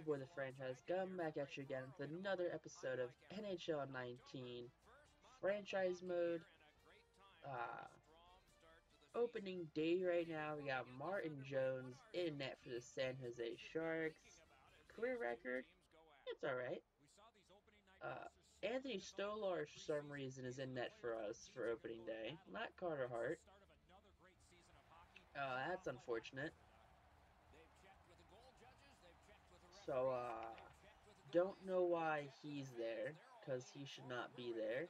boy, the franchise, coming back at you again with another episode of NHL 19 franchise mode. Uh, Opening day right now. We got Martin Jones in net for the San Jose Sharks. Career record, it's alright. Uh, Anthony Stolar, for some reason, is in net for us for opening day. Not Carter Hart. That's unfortunate. So, don't know why he's there, because he should not be there.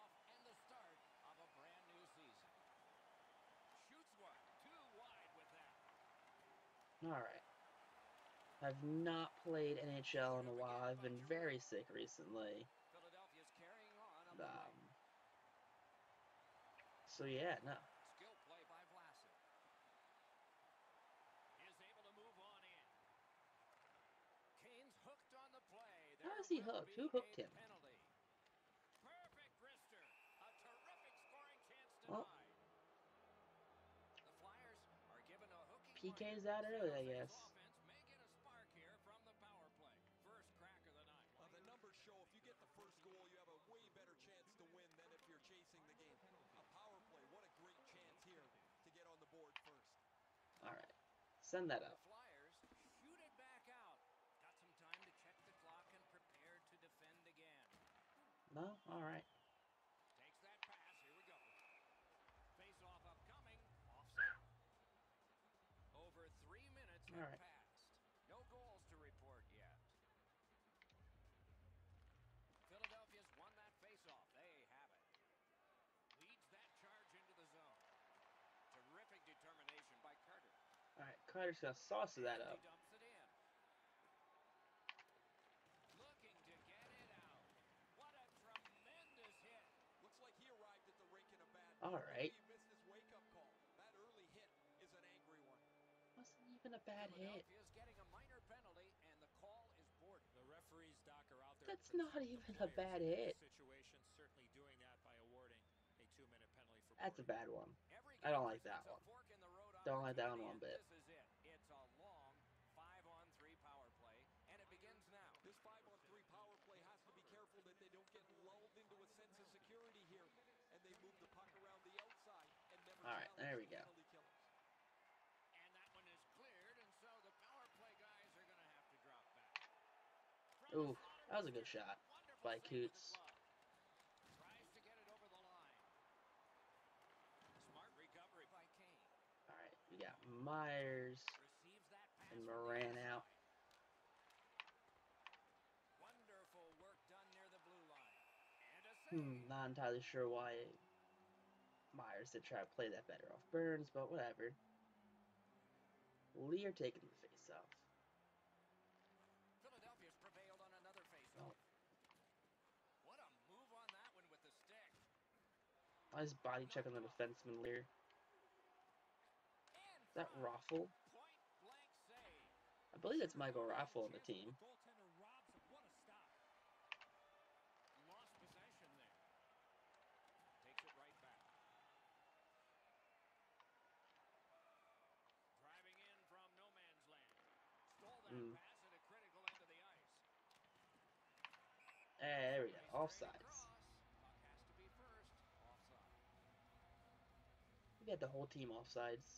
Alright. I've not played NHL in a while. I've been very sick recently. So yeah, no. How is he hooked? Who hooked him? Well, PK's out early, I guess. The numbers show if you get the first goal, you have a way better chance to win than if you're chasing the game. A power play, what a great chance here to get on the board first. All right, send that up. The Flyers shoot it back out. Got some time to check the clock and prepare to defend again. No, all right. Takes that pass. Here we go. Face off upcoming. Offside. Over 3 minutes have passed. No goals to report yet. Philadelphia's won that face-off. They have it. Leads that charge into the zone. Terrific determination by Carter. All right, Carter's gonna sauce that up. He dumps it in. Looking to get it out. What a tremendous hit. Looks like he arrived at the rink in a bad mood. All right. He missed his wake-up call. That early hit is an angry one. Wasn't even a bad hit. Getting a minor penalty, and the call is boarded. The referee's dock are out there. That's not even a bad hit. Situation certainly doing that by awarding a 2-minute penalty for. That's a bad one. I don't like that one. Don't like that one one bit. This is it. It's a long 5-on-3 power play, and it begins now. This 5-on-3 power play has to be careful that they don't get lulled into a sense of security here, and they move the puck around the outside and never. All right, there we go. And that one is cleared, and so the power play guys are going to have to drop back. Ooh, that was a good shot by Coots. Tries to get it over the line. Smart recovery by Kane. All right, we got Myers and Moran out. Wonderful work done near the blue line. And a Not entirely sure why Myers did try to play that better off Burns, but whatever. Lear taking the face-off. Philadelphia's prevailed on another face-off. Oh. What a move on that one with the stick. Nice body check on the defenseman Lear. Is that Raffle? Point blank save. I believe that's Michael Raffle on the team. Goaltender robs him. What a stop. Lost possession there. Takes it right back. Driving in from no man's land. Stole that pass at a critical end of the ice. Hey, there we go. Offsides. Puck has to be first. Offside. We got the whole team offsides.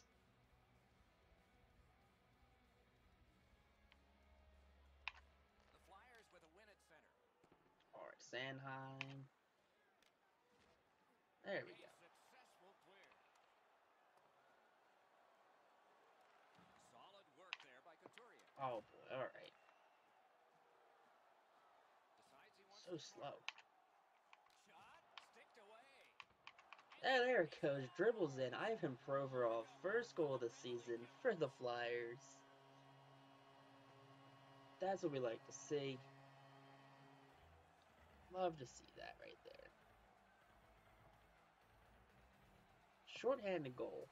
The Flyers with a win at center. Alright, Sanheim. There we go. Successful clear. Solid work there by Couturier. Oh boy, alright. Decides he wants So slow. shot, sticked away. Hey, there it goes. Dribbles in. Ivan Provorov, first goal of the season for the Flyers. That's what we like to see. Love to see that right there. Shorthanded goal.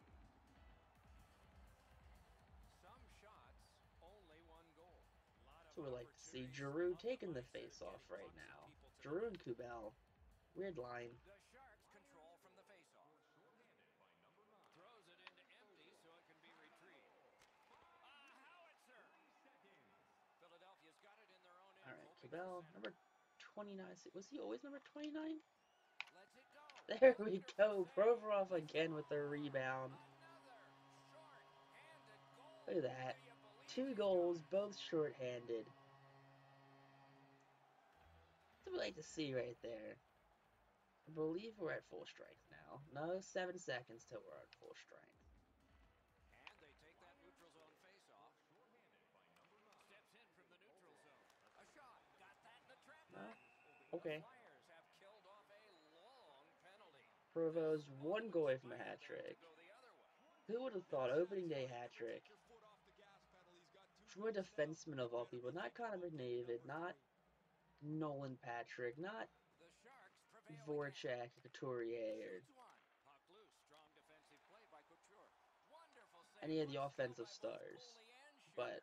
Some shots, only one goal. That's what we like to see. Giroux taking the face-off right now. Giroux and Kubel. Weird line. The Sharks control from the faceoff. Throws it into empty so it can be retrieved. A howitzer. Philadelphia Pavel, number 29. Was he always number 29? Lets it go. There we go. Provorov again with the rebound. Another short-handed goal. Look at that. Do you believe 2 he's goals, got it? both short-handed. That's what we like to see right there. I believe we're at full strength now. No, 7 seconds till we're at full strength. And they take that neutral zone face-off. Steps in from the neutral zone. A shot. Got that in the trap. No? Okay. The Flyers have killed off a long penalty. Provo's This 1 goal away from a might hat have them to trick. go the other way. Who would have thought? Opening day hat trick. From a defenseman of all people. Not Connor McDavid, not Nolan Patrick, not The Sharks prevail Voracek, Couturier, Shoots one. Puck loose. Strong defensive play by Couture. Wonderful or save. any of the Good skill offensive by both stars. goalie and shooter. But,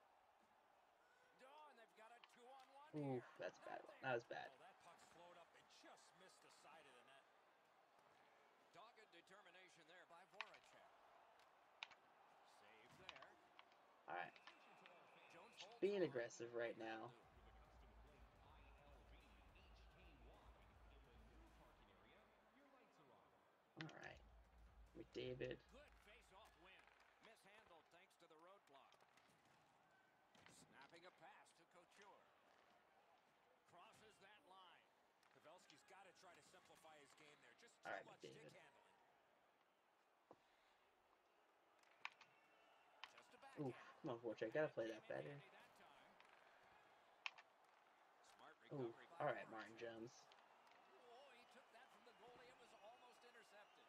And they've got a 2-on-1 ooh, here. that's bad. Nothing. That was bad. Oh, that puck slowed up and just missed the side of the net. Dogged determination there by Voracek. Save there. Alright. Jones Just holds being on. aggressive right now. Alright. McDavid. Good face-off win. Mishandled thanks to the roadblock. Snapping a pass to Couture. Crosses that line. Pavelski's got to try to simplify his game there. Just too All right, much McDavid. stick handling. Just a Ooh, backhand. come on, Voracek. Gotta play that better. Smart Ooh, recovery by alright, Voracek. Martin Jones. Oh, he took that from the goalie. It was almost intercepted.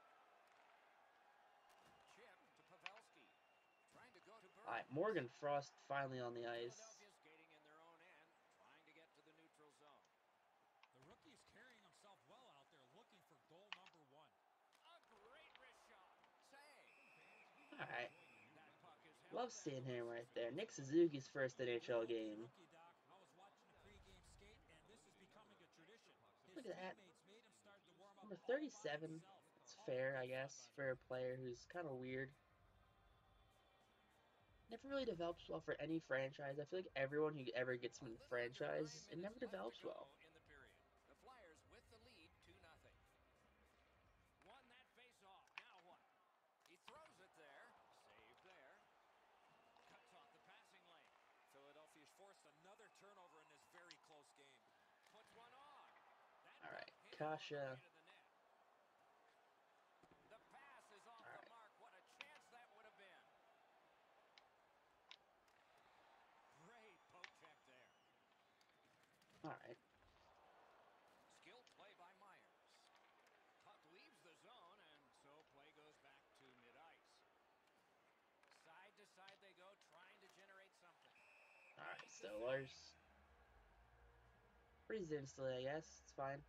Chip to Pavelski. Trying to go to Burns. Alright, Morgan Frost finally on the ice. Philadelphia skating in their own end, trying to get to the neutral zone. The rookie is carrying himself well out there, looking for goal number 1. A great wrist shot. Save. Alright. That puck is held Love down. seeing him right there. Nick Suzuki's first NHL game. Rookie, Doc. I was watching the pregame skate, and this is becoming a tradition. His Look at that. teammates made him start to warm up Number all by 37. himself. It's All fair, good I stuff guess, out for a player who's kind of weird. Never really develops well for any franchise. I feel like everyone who ever gets him in the franchise, it never develops well. In the period. The Flyers with the lead 2-0. Won that face-off. Now what? He throws it there. Save there. Cuts off the passing lane. Philadelphia's forced another turnover in this very close game. Puts one on. That All right, hit Kasha. on the way to the net. The pass is off All the right. mark. What a chance that would have been. Great poke check there. Alright. Skilled play by Myers. Puck leaves the zone, and so play goes back to mid-ice. Side to side they go, trying to generate something. Alright, Stillers. Freeze instantly, I guess. It's fine.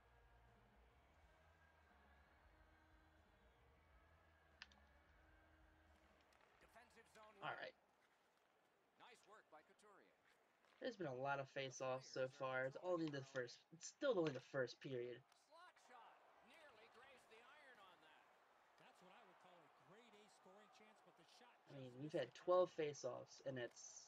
Defensive zone win. Alright. Nice work by Couturier. There's been a lot of face-offs so far. It's still only the first period. Slot shot. Nearly grazed the iron on that. That's what I would call a grade A scoring chance, but the shot I mean, just we've missed had the 12 target. face-offs, and it's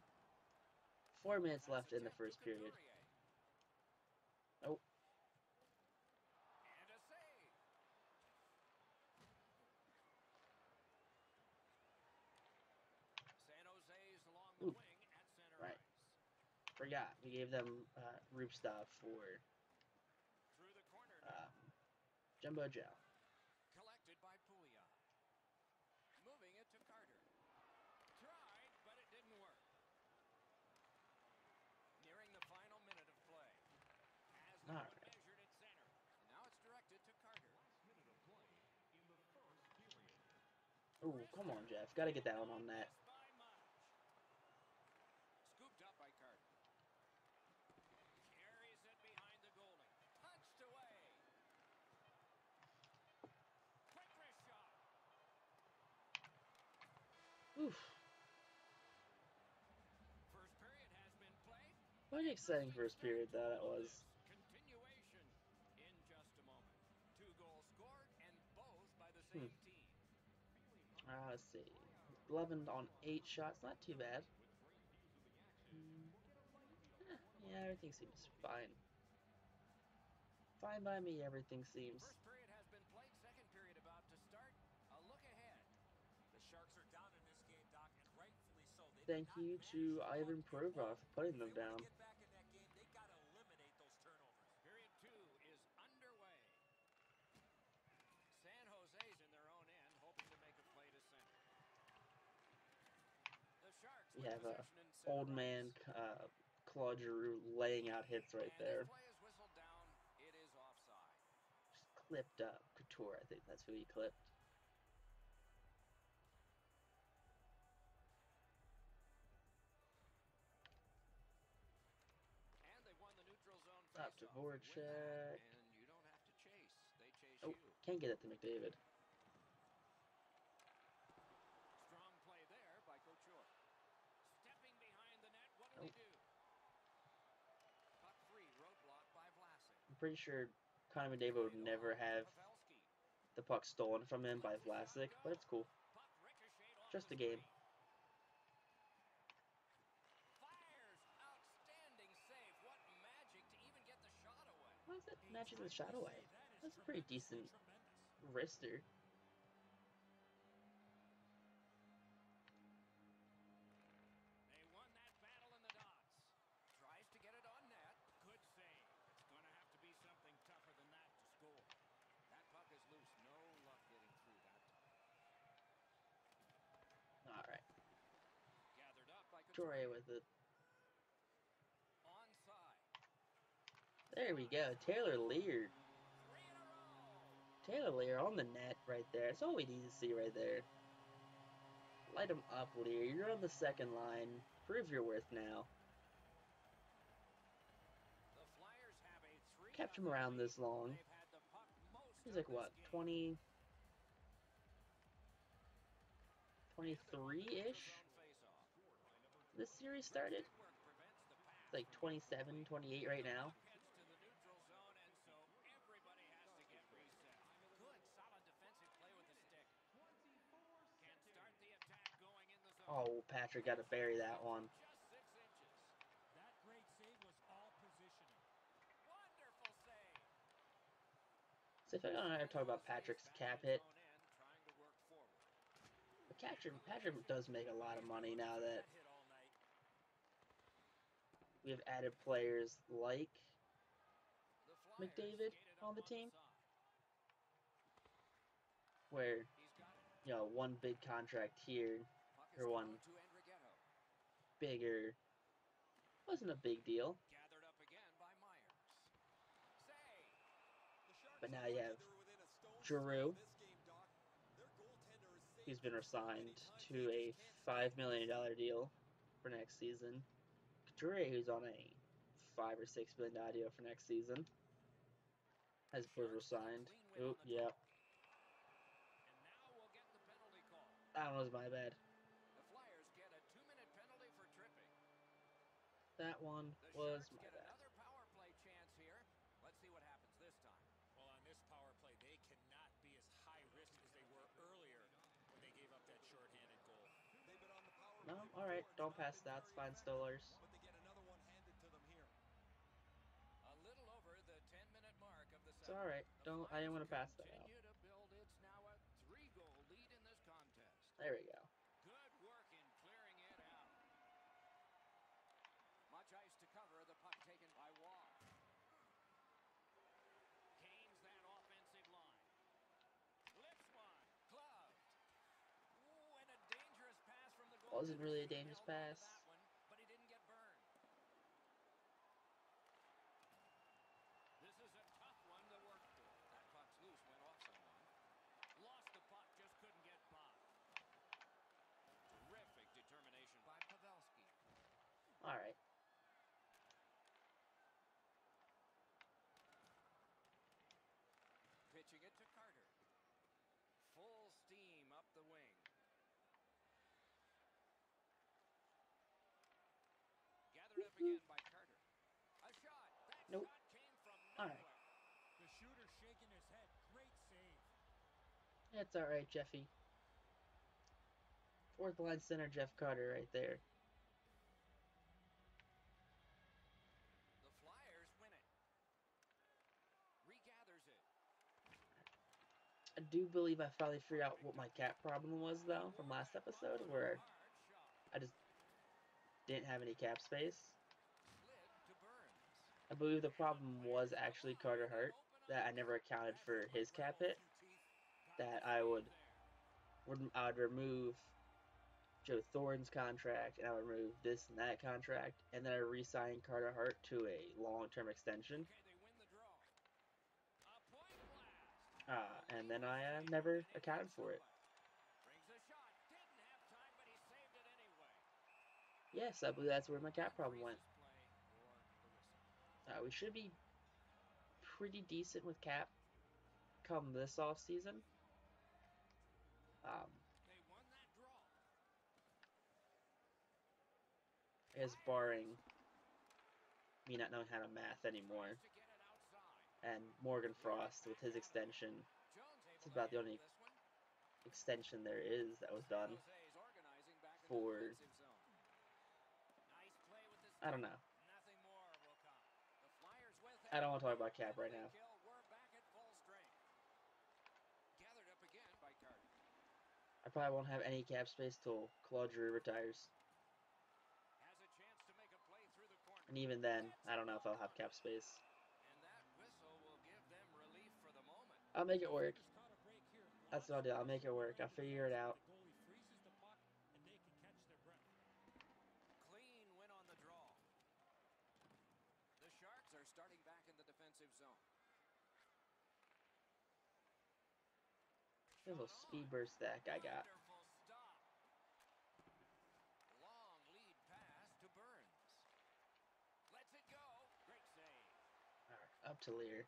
4 minutes Pass left in the attempt to first period. Couturier. Oh, And a save. San Jose's along the Ooh. wing at center Right. ice. forgot. We gave them Rupstop for Through the corner now. Jumbo Joe. Collected by Pouliot. Moving it to Carter. Tried, but it didn't work. Nearing the final minute of play. Has that All one right. measured at center. And now it's directed to Carter. Ooh, come on, Jeff. Gotta get that one on net. Missed by much. Scooped up by Carter. Carries it behind the goalie. Punched away. Quick wrist shot. Oof. First period has been played. What an exciting first period that was. Continuation in just a moment. 2 goals scored and both by the Hmm. same team. Let's see. 11 on 8 shots. Not too bad. Yeah, Yeah, everything seems fine. Fine by me, everything seems. First period has been played. Second period about to start. A look ahead. The Sharks are down in this game, Doc, and rightfully so. They did Thank not you manage to to Ivan put the Provorov goal. for putting If them they want down. to get back in that game, they got to eliminate those turnovers. Period 2 is underway. San Jose's in their own end, hoping to make a play to center. The Sharks We with have a possession in center old man Claude Giroux laying out hits right and there. this play is whistled down. It is offside. Just clipped up Couture, I think that's who he clipped. And they won the neutral zone Up to faceoff. You win that, Voracek. and you don't have to chase. They chase Oh, you. can't get it to McDavid. Strong play there by Couturier. Stepping behind the net, what Oh. will he do? Puck free, roadblock by Vlasic. I'm pretty sure Connor McDavid would never have Pavelski. the puck stolen from him by Vlasic, but it's cool. Puck ricocheted off Just the a game. screen. Fires, outstanding save. What magic to even get the shot away. Why is it matching the shot away? That's a pretty decent wrister. They won that battle in the dots. Tries to get it on net. Good save. It's going to have to be something tougher than that to score. That puck is loose. No luck getting through that time. Alright. Gathered up by Couturier Couturier. with it. Onside. There we go. Taylor Lear. 3 in a row. Taylor Lear on the net right there. That's all we need to see right there. Light him up, Lear. You're on the second line. Prove your worth now. The Flyers have a 3-0 Kept him around this long. They've had the puck most He's of like, what, this game. 23-ish? This series started? It's like 27, 28 right now. Oh, Patrick got to bury that one. That great save was all positioning. Wonderful save. So if I don't talk about Patrick's cap hit, but Patrick does make a lot of money now that we have added players like McDavid on the team, where, you know, one big contract here, or one bigger, wasn't a big deal. Gathered up again by Myers. Save. But now you have Giroux, who's been resigned to a $5 million deal for next season. Couturier, who's on a $5 or $6 million deal for next season, was resigned. Oh, yep. And now we'll get the penalty call. That one was my bad. The Flyers get a 2-minute penalty for tripping. That one The was Sharks my get bad. another power play chance here. Let's see what happens this time. Well, on this power play, they cannot be as high risk as they were earlier when they gave up that shorthanded goal. They've been on the power No, play alright, before. don't It's not pass been that. It's very fine, effective, Stolers. but they get another one handed to them here. A little over the 10-minute mark of the It's second. alright. I didn't want to pass that out. Continue to build. It's now a 3-goal lead in this contest. There we go. Good work in clearing it out. Much ice to cover. The puck taken by Waugh. Gains that offensive line. Lifts one. Gloved. Ooh, and a dangerous pass from the goal. Wasn't really a dangerous pass. That one, but he didn't get burned. This is a tough one to work through. That puck's loose, went off someone. Lost the puck, just couldn't get by. Terrific determination by Pavelski. Alright. Pitching it to Carter. Full steam up the wing. Gathered up again by Carter. A shot. That Nope. shot came from All nowhere. right. The shooter shaking his head. Great save. It's alright, Jeffy. Fourth line center Jeff Carter right there. I do believe I finally figured out what my cap problem was, though, from last episode, where I just didn't have any cap space. I believe the problem was actually Carter Hart, that I never accounted for his cap hit, that I would remove Joe Thorne's contract, and I would remove this and that contract, and then I re-signed Carter Hart to a long-term extension. And then I never accounted for it. Yes, I believe that's where my cap problem went. We should be pretty decent with cap come this off season. I guess barring me not knowing how to math anymore, and Morgan Frost with his extension. It's about the only extension there is that was done for, I don't know. I don't want to talk about cap right now. I probably won't have any cap space till Couturier retires. And even then, I don't know if I'll have cap space. I'll make it work. That's what I'll do. I'll make it work. I'll figure it out. Clean win on the draw. The Sharks are starting back in the defensive zone. There's a little speed burst that guy got. Long lead pass to Burns. Lets it go. Great save. All right, up to Lear.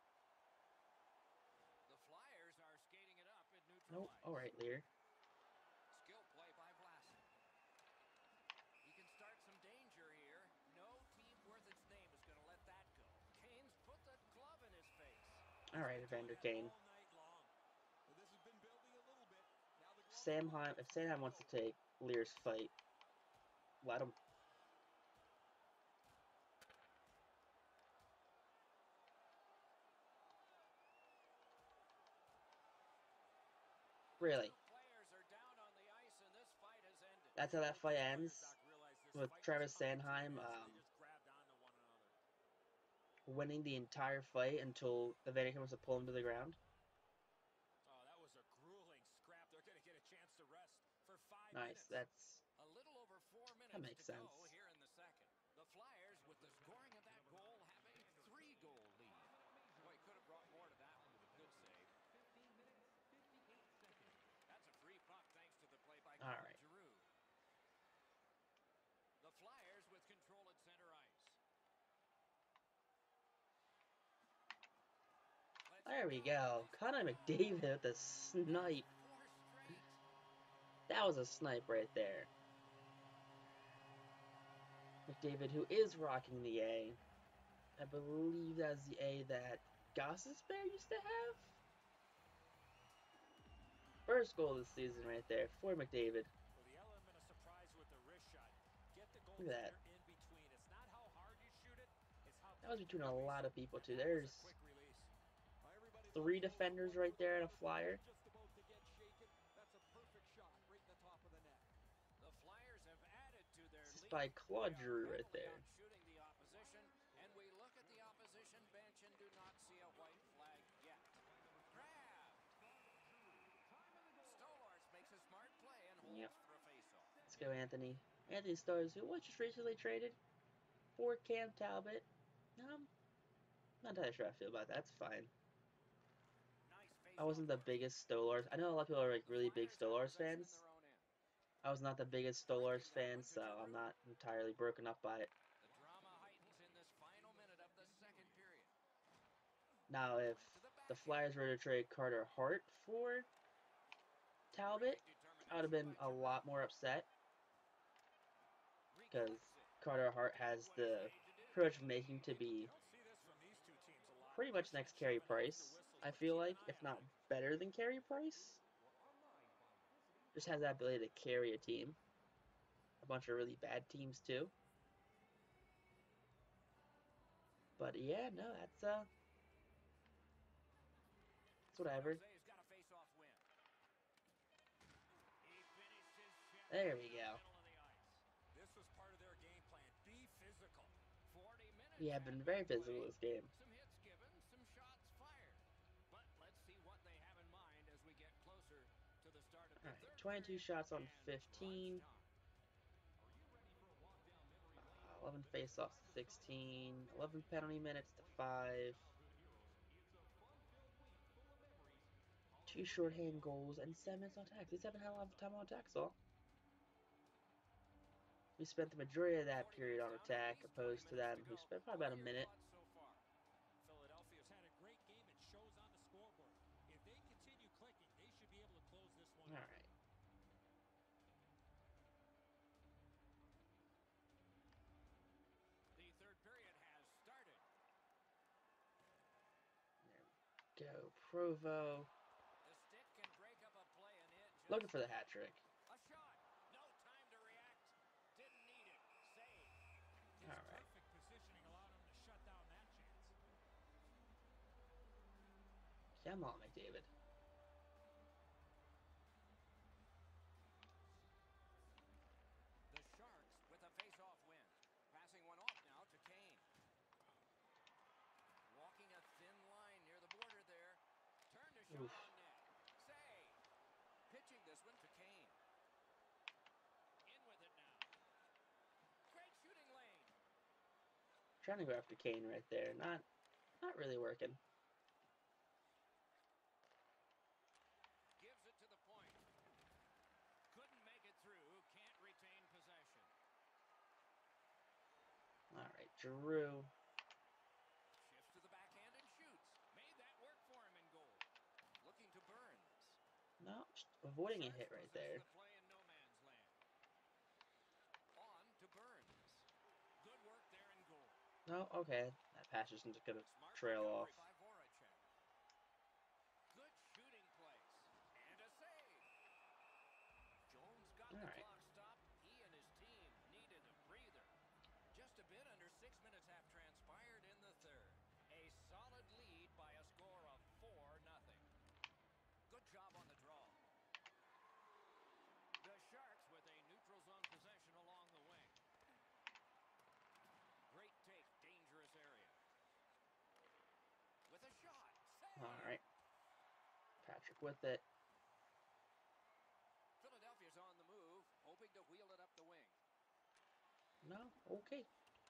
The Flyers are skating it up at neutral. Nope. All right, Lear. Skill play by Vlasic. He can start some danger here. No team worth its name is going to let that go. Kane's put the glove in his face. All right, Evander Kane. Sanheim, if Sanheim wants to take Lear's fight, let him. Really? That's how that fight ends? With Travis Sanheim winning the entire fight until Evander Kane was to pull him to the ground? Oh, that was a grueling scrap. They're going to get a chance to rest for 5 nice, minutes. That's... A little over 4 minutes that makes to sense. go here in the second. The Flyers, with the scoring of that goal, have a 3-goal lead. Boy, could have brought more to that one with a good save. That's a free puck thanks to the play by Giroux. The Flyers with control at center ice. There we go. Connor McDavid with the snipe. That was a snipe right there. McDavid, who is rocking the A. I believe that's the A that Gossesbear used to have. First goal of the season right there for McDavid. Well, the element of surprise with the wrist shot. Get the goal Look at that. in between. It's not how hard you shoot it, it's how that was between a lot of people too. There's 3 defenders right there and a Flyer. The Flyers have added to their this is lead. by Claude Giroux right there. Shooting the opposition, and we look at the opposition bench and do not see a white flag yet. Grab. Stolars makes a smart play and holds for a faceoff. Let's go, Anthony. Anthony Stars, who was just recently traded for Cam Talbot. Not entirely sure how I feel about that. That's fine. I wasn't the biggest Stolars. I know a lot of people are like really big Stolars fans. I was not the biggest Stolars fan, so I'm not entirely broken up by it. The drama heightens in this final minute of the second period. Now, if the Flyers were to trade Carter Hart for Talbot, I would have been a lot more upset. Because Carter Hart has the pretty much making to be pretty much next Carey Price, I feel like, if not better than Carey Price. Just has that ability to carry a team. A bunch of really bad teams too. But yeah, no, that's whatever. There we go. This was part of their game plan. Be physical. 40 minutes. We have been very physical this game. Some hits given, some shots fired. But let's see what they have in mind as we get closer to the start of the Alright, third 22 period. shots on And 15. crunch time. 11 face-offs to 16. 11 penalty minutes to 5. 2 shorthand goals and 7 minutes on attack. These haven't had a lot of time on attack, so we spent the majority of that period on attack, opposed to them who spent probably about a minute. Philadelphia's had a great game. It shows on the scoreboard. If they continue clicking, they should be able to close this one out. Alright. The third period has started. There we go. Provo. The stick can break up a play and it just Looking for the hat trick. a shot. No time to react. Didn't need it. Save. His Alright. perfect positioning allowed him to shut down that chance. Come on, McDavid. The Sharks with a face-off win. Passing one off now to Kane. Walking a thin line near the border there. Turn to shot Oof. on net. Save. Pitching this one to Kane. In with it now. Great shooting lane. Trying to go after Kane right there. Not really working. Gives it to the point. Couldn't make it through. Can't retain possession. Alright, Drew. Shifts to the backhand and shoots. Made that work for him in goal. Looking to Burns. No, just avoiding a hit Sharks right possess there. the play in no man's land. On to Burns. Good work there in goal. No, okay. That pass isn't just gonna Smart trail recovery off. by Voracek. Good shooting place. And a save. Jones got the Alright. clock stopped. He and his team needed a breather. Just a bit under 6 minutes have transpired in the third. A solid lead by a score of 4-0. Good job on the draw. The Sharks with a neutral zone possession along the wing. Great take, dangerous area. With a shot. Save. Alright. Patrick with it. Philadelphia's on the move, hoping to wheel it up the wing. No? Okay.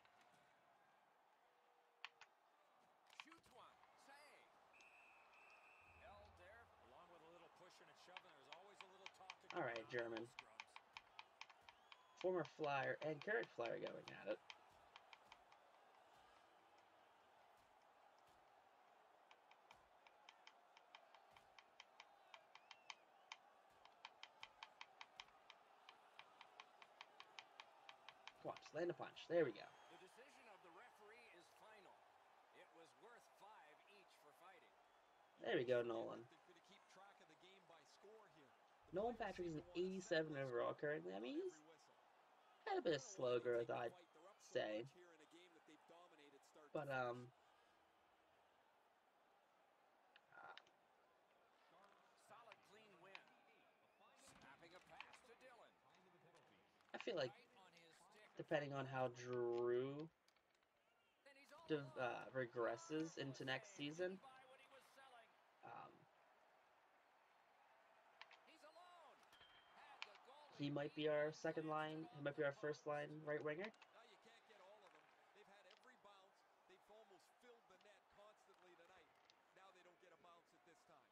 Shoots one. Save. Held there. Along with a little pushing and shoving, there's always a little talk to All right, German. Former Flyer and current Flyer going at it. Come on, just land a punch. There we go. The decision of the referee is final. It was worth 5 each for fighting. There we go, Nolan. Nolan Patrick is an 87 overall currently. I mean, he's had a bit of slow growth, I'd say. But, Solid, clean win. Snapping a pass to Dillon. I feel like, Right on his stick. depending on how Drew And he's all alone. regresses into next season, By what he was selling. He's alone. Had the goal he might be our second line. He might be our first line right winger. Now you can't get all of them. They've had every bounce. They've almost filled the net constantly tonight. Now they don't get a bounce at this time.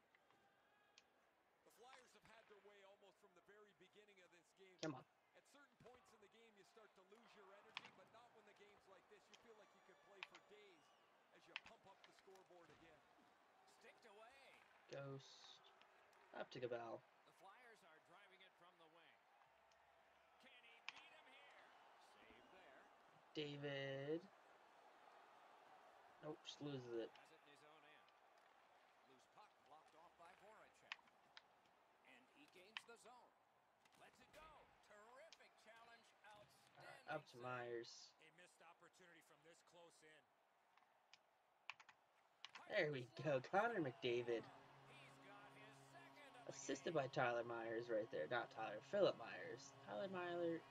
The Flyers have had their way almost from the very beginning of this game. Come on. At certain points in the game, you start to lose your energy, but not when the game's like this. You feel like you could play for days as you pump up the scoreboard again. Sticked away. Ghost. Up to Gabal. The Flyers are driving it from the wing. Can he beat him here? Save there. David. Nope, just loses it. Has it in his own end. Loose puck blocked off by Voracek. And he gains the zone. Lets it go. Terrific challenge. Outstanding. Up to save. Myers. A missed opportunity from this close in. There we go. Connor McDavid. He's got his second of Assisted by Tyler Myers right there. Not Tyler, Philip Myers. Tyler Myers.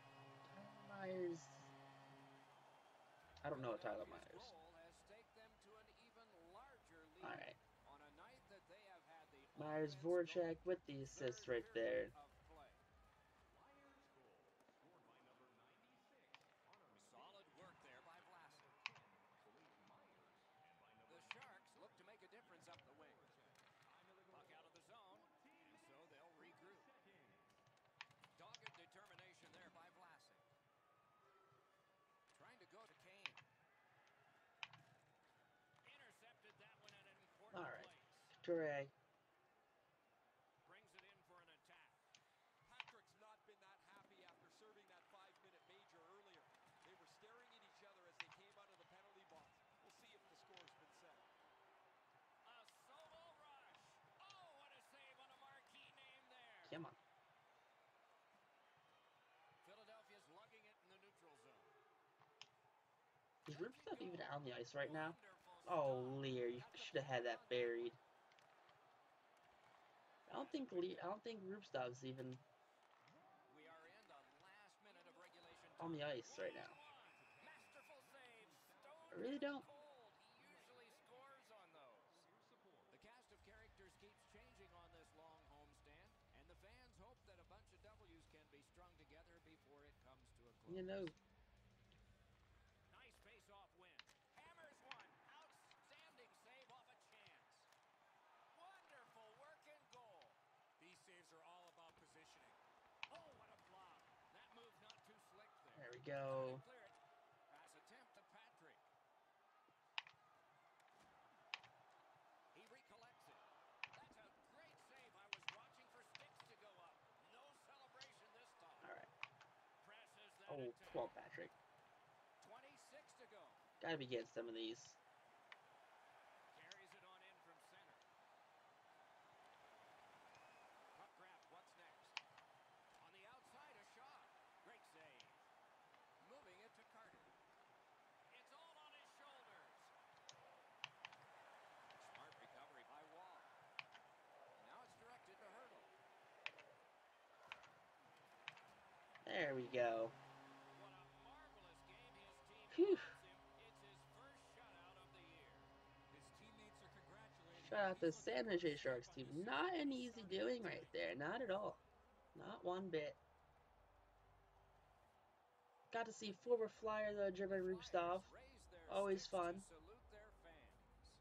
I don't know Tyler Myers. Alright. Myers Voracek with the assist right there. Solid work there by Vlasic. The Sharks look to make a difference up the wing. Puck out of the zone, and so they'll regroup. Dogged determination there by Vlasic. Trying to go to Kane. Intercepted that one at an important place. Couturier. Brings it in for an attack. Patrick's not been that happy after serving that 5-minute major earlier. They were staring at each other as they came out of the penalty box. We'll see if the score's been set. A solo rush. Oh, what a save on a marquee name there. Come on. Philadelphia's lugging it in the neutral zone. Is Rupstov even on the ice right now? Oh, Lear, you should have had that buried. I don't think Rupstov's even We are in the last minute of regulation on the ice right now. Masterful save. I really don't. Cold. He usually scores on those. The cast of characters keeps changing on this long homestand, and the fans hope that a bunch of W's can be strung together before it comes to a close. You know. Nice face-off win. Hammers one. Outstanding save off a chance. Wonderful work and goal. These saves are all about positioning. Oh, what a flop. That move not too slick there. There we go. Clear it. Pass attempt to Patrick. He recollects it. That's a great save. I was watching for sticks to go up. No celebration this time. All right. Presses that Oh, attack. come on, Patrick. 26 to go. Gotta be getting some of these. Carries it on in from center. Puck grab. What's next? On the outside, a shot. Great save. Moving it to Carter. It's all on his shoulders. Smart recovery by Wall. Now it's directed to Hurdle. There we go. What a marvelous game his team Phew. provides him. It's his first shutout of the year. His teammates are congratulating Shout out him. the He's San looking for a Jose Sharks step on team. this Not an series. easy Starting doing tonight. right there. Not at all. Not one bit. Got to see former Flyer though, German Rupstov. Raise their Always sticks to fun. salute their fans.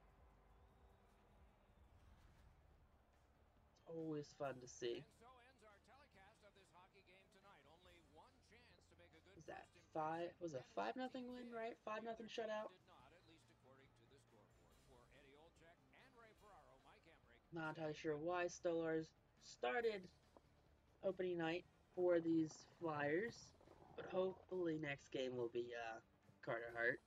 Always fun to see. And so ends our telecast of this hockey game tonight. Only one chance to make a good Was that first five? impression. Was it 5-0 win? Right? 5-0 shutout. Did not, at least according to the scoreboard. For Eddie Olczyk and Ray Ferraro, Mike Emmerich. Not entirely sure why Stolars started opening night for these Flyers, but hopefully next game will be Carter Hart.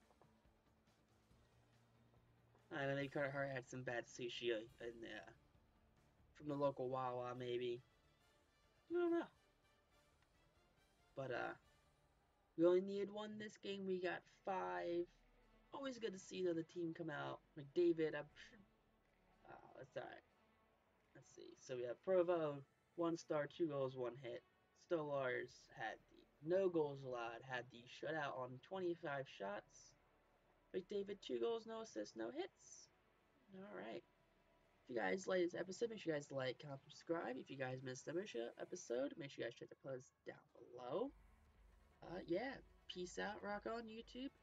I know Carter Hart had some bad sushi in from the local Wawa, maybe. I don't know. But we only needed one this game. We got 5. Always good to see the team come out. McDavid, I'm sure. That's alright. Let's see. So we have Provo, 1 star, 2 goals, 1 hit. Stolars had the no goals allowed, had the shutout on 25 shots. McDavid, 2 goals, no assists, no hits. Alright. If you guys like this episode, make sure you guys like, comment, subscribe. If you guys missed the episode, make sure you guys check the post down below. Yeah. Peace out, rock on YouTube.